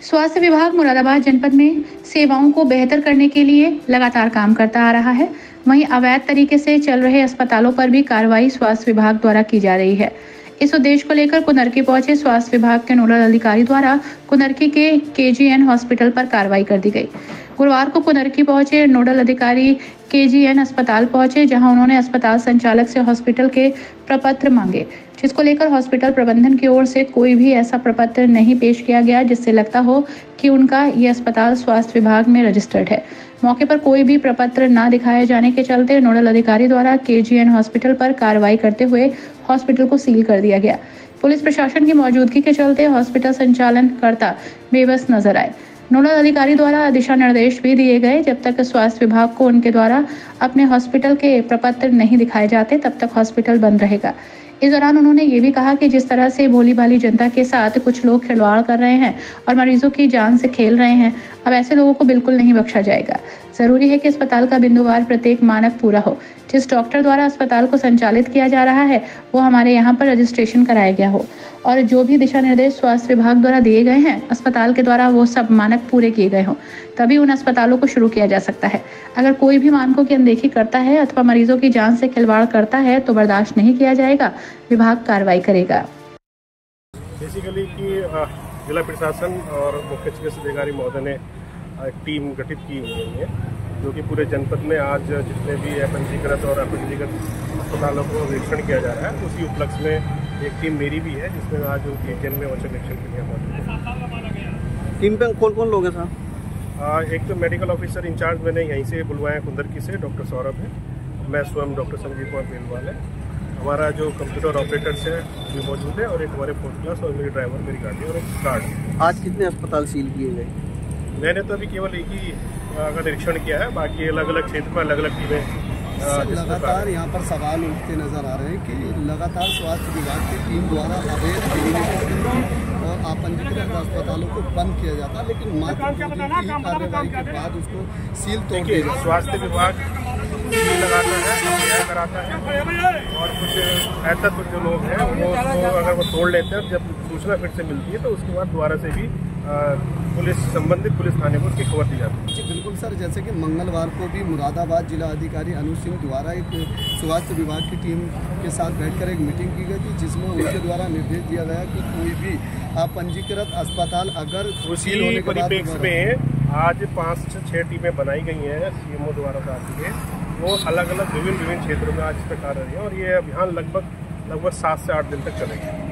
स्वास्थ्य विभाग मुरादाबाद जनपद में सेवाओं को बेहतर करने के लिए लगातार काम करता आ रहा है। वहीं अवैध तरीके से चल रहे अस्पतालों पर भी कार्रवाई स्वास्थ्य विभाग द्वारा की जा रही है। इस उद्देश्य को लेकर कुनरकी पहुंचे स्वास्थ्य विभाग के नोडल अधिकारी द्वारा कुनरकी के KGN हॉस्पिटल पर कार्रवाई कर दी गई। गुरुवार को कुनरकी पहुंचे नोडल अधिकारी KGN अस्पताल पहुंचे, जहां उन्होंने अस्पताल संचालक से हॉस्पिटल के प्रपत्र मांगे, जिसको लेकर हॉस्पिटल प्रबंधन की ओर से कोई भी ऐसा प्रपत्र नहीं पेश किया गया जिससे लगता हो कि उनका ये अस्पताल स्वास्थ्य विभाग में रजिस्टर्ड है। मौके पर कोई भी प्रपत्र न दिखाए जाने के चलते नोडल अधिकारी द्वारा KGN हॉस्पिटल पर कार्रवाई करते हुए हॉस्पिटल को सील कर दिया गया। पुलिस प्रशासन की मौजूदगी के चलते हॉस्पिटल संचालन कर्ता बेबस नजर आए। नोडल अधिकारी द्वारा दिशा निर्देश भी दिए गए, जब तक स्वास्थ्य विभाग को उनके द्वारा अपने हॉस्पिटल के प्रपत्र नहीं दिखाए जाते तब तक हॉस्पिटल बंद रहेगा। इस दौरान उन्होंने ये भी कहा कि जिस तरह से भोली भाली जनता के साथ कुछ लोग खिलवाड़ कर रहे हैं और मरीजों की जान से खेल रहे हैं, अब ऐसे लोगों को बिल्कुल नहीं बख्शा जाएगा। जरूरी है कि अस्पताल का बिंदुवार प्रत्येक मानक पूरा हो। जिस डॉक्टर द्वारा अस्पताल को संचालित किया जा रहा है वो हमारे यहाँ पर रजिस्ट्रेशन कराया गया हो और जो भी दिशा निर्देश स्वास्थ्य विभाग द्वारा दिए गए हैं अस्पताल के द्वारा वो सब मानक पूरे किए गए हों, तभी उन अस्पतालों को शुरू किया जा सकता है। अगर कोई भी मानकों की अनदेखी करता है अथवा मरीजों की जान से खिलवाड़ करता है तो बर्दाश्त नहीं किया जाएगा, विभाग कार्रवाई करेगा। बेसिकली कि जिला प्रशासन और मुख्य चिकित्सा अधिकारी महोदय ने एक टीम गठित की हुई है जो कि पूरे जनपद में आज जितने भी अपंजीकृत और अपंजीकृत अस्पतालों को निरीक्षण किया जा रहा है, उसी उपलक्ष्य में एक टीम मेरी भी है जिसमें आज उनके KGN में औचक निरीक्षण के लिए मौजूद है। टीम पे कौन कौन लोग हैं साहब? एक तो मेडिकल ऑफिसर इंचार्ज मैंने यहीं से बुलवाया कुंदरकी से, डॉक्टर सौरभ है। मैं स्वयं डॉक्टर संजीव कुमार बेलवाल है। हमारा जो कंप्यूटर ऑपरेटर्स है भी मौजूद है और एक हमारे 4th क्लास और मेरी ड्राइवर, मेरी गाड़ी और एक गार्ड। आज कितने अस्पताल सील किए गए? मैंने तो अभी केवल एक ही का निरीक्षण किया है, बाकी अलग अलग क्षेत्र में अलग अलग टीमें लगातार यहाँ पर सवाल उठते नजर आ रहे हैं कि लगातार स्वास्थ्य विभाग की टीम द्वारा अवैध और अपंजीकृत अस्पतालों को बंद किया जाता है, लेकिन मात्र कार्रवाई के बाद उसको सील तोड़ दिया जाता है। स्वास्थ्य विभाग सील लगाता है, अभियान कराता है और कुछ ऐसा कुछ जो लोग हैं वो अगर वो तोड़ लेते हैं, जब सूचना फिर से मिलती है तो उसके बाद दोबारा से भी पुलिस संबंधित पुलिस थाने को उसकी खबर दी जाती है। जी बिल्कुल सर, जैसे कि मंगलवार को भी मुरादाबाद जिला अधिकारी अनुज सिंह द्वारा एक स्वास्थ्य विभाग की टीम के साथ बैठकर एक मीटिंग की गई थी, जिसमें उनके द्वारा निर्देश दिया गया कि कोई भी अपंजीकृत अस्पताल अगर उसी परिप्रेक्ष्य में आज 5-6 टीमें बनाई गई हैं CMO द्वारा राज्य के, वो अलग अलग विभिन्न क्षेत्रों में आज इस पर कार्य रही है और ये अभियान लगभग 7 से 8 दिन तक चलेगा।